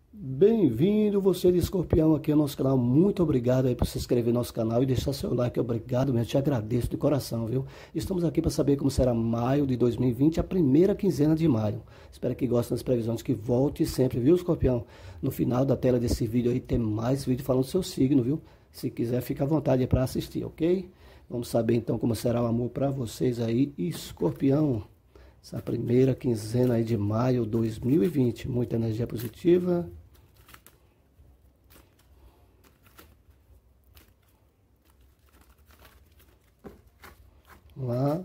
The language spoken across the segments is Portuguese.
Bem-vindo, você de Escorpião, aqui ao nosso canal. Muito obrigado aí por se inscrever no nosso canal e deixar seu like. Obrigado mesmo, te agradeço de coração, viu? Estamos aqui para saber como será maio de 2020, a primeira quinzena de maio. Espero que gostem das previsões, que volte sempre, viu, Escorpião? No final da tela desse vídeo aí tem mais vídeo falando do seu signo, viu? Se quiser, fica à vontade aí para assistir, ok? Vamos saber então como será o amor para vocês aí, Escorpião. Essa primeira quinzena aí de maio de 2020. Muita energia positiva. Lá,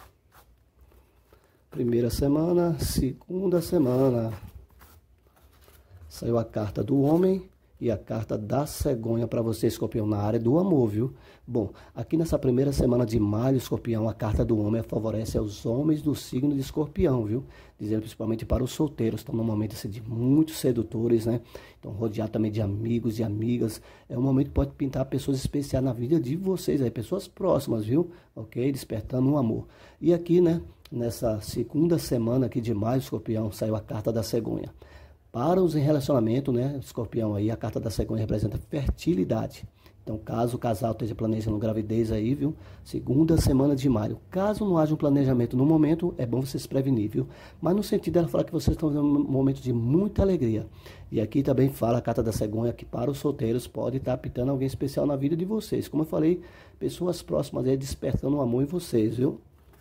primeira semana, segunda semana, saiu a carta do homem e a carta da cegonha para você, Escorpião, na área do amor, viu? Bom, aqui nessa primeira semana de maio, Escorpião, a carta do homem favorece aos homens do signo de Escorpião, viu? Dizendo principalmente para os solteiros, estão num momento assim, de muitos sedutores, né? Então, rodeado também de amigos e amigas. É um momento que pode pintar pessoas especiais na vida de vocês aí, pessoas próximas, viu? Ok? Despertando um amor. E aqui, né, nessa segunda semana aqui de maio, Escorpião, saiu a carta da cegonha. Para os em relacionamento, né, Escorpião aí, a carta da cegonha representa fertilidade. Então, caso o casal esteja planejando gravidez aí, viu? Segunda semana de maio. Caso não haja um planejamento no momento, é bom você se prevenir, viu? Mas no sentido dela falar que vocês estão vivendo um momento de muita alegria. E aqui também fala a carta da cegonha que para os solteiros pode estar pintando alguém especial na vida de vocês. Como eu falei, pessoas próximas aí despertando um amor em vocês, viu?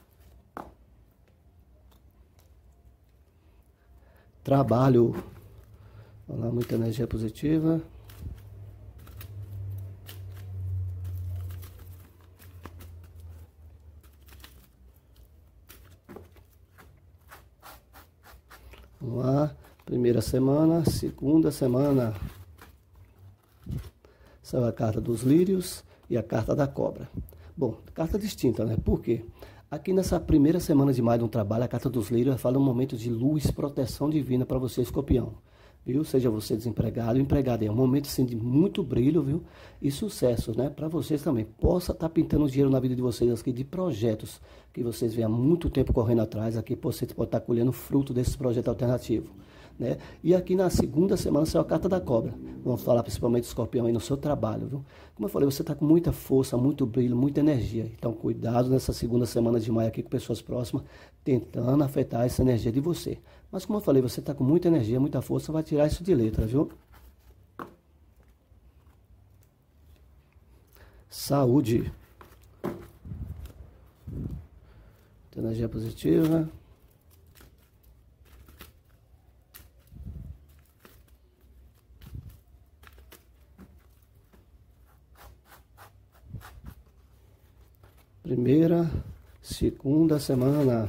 Trabalho. Olha lá, muita energia positiva. Vamos lá, primeira semana, segunda semana. Saiu a carta dos lírios e a carta da cobra. Bom, carta distinta, né? Por quê? Aqui nessa primeira semana de maio no trabalho, a carta dos lírios fala um momento de luz, proteção divina para você, Escorpião. Viu? Seja você desempregado ou empregado, é um momento assim de muito brilho, viu? E sucesso, né? Para vocês também. Possa estar pintando dinheiro na vida de vocês aqui, de projetos que vocês vêm há muito tempo correndo atrás, aqui você pode estar colhendo fruto desse projeto alternativo, né? E aqui na segunda semana saiu a carta da cobra. Vamos falar principalmente do Escorpião aí no seu trabalho, viu? Como eu falei, você está com muita força, muito brilho, muita energia. Então cuidado nessa segunda semana de maio aqui com pessoas próximas, tentando afetar essa energia de você. Mas como eu falei, você está com muita energia, muita força, vai tirar isso de letra, viu? Saúde. Energia positiva. Primeira, segunda semana.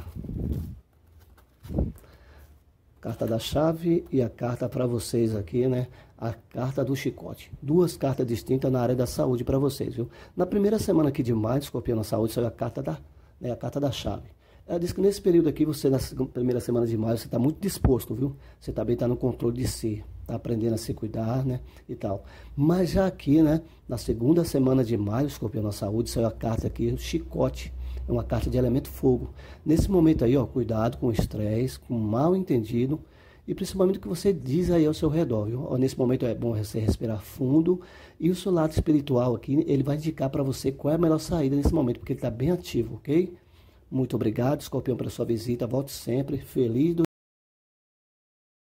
Carta da chave e a carta para vocês aqui, né? A carta do chicote. Duas cartas distintas na área da saúde para vocês, viu? Na primeira semana aqui de maio, Escorpião na saúde, saiu a carta a carta da chave. Ela diz que nesse período aqui, você, na primeira semana de maio, você está muito disposto, viu? Você também está no controle de si, está aprendendo a se cuidar, né? E tal. Mas já aqui, né? Na segunda semana de maio, Escorpião na saúde, saiu a carta aqui, o chicote. É uma carta de elemento fogo. Nesse momento aí, ó, cuidado com o estresse, com o mal entendido e principalmente o que você diz aí ao seu redor, viu? Ó, nesse momento é bom você respirar fundo e o seu lado espiritual aqui, ele vai indicar para você qual é a melhor saída nesse momento, porque ele está bem ativo, ok? Muito obrigado, Escorpião, pela sua visita. Volte sempre. Feliz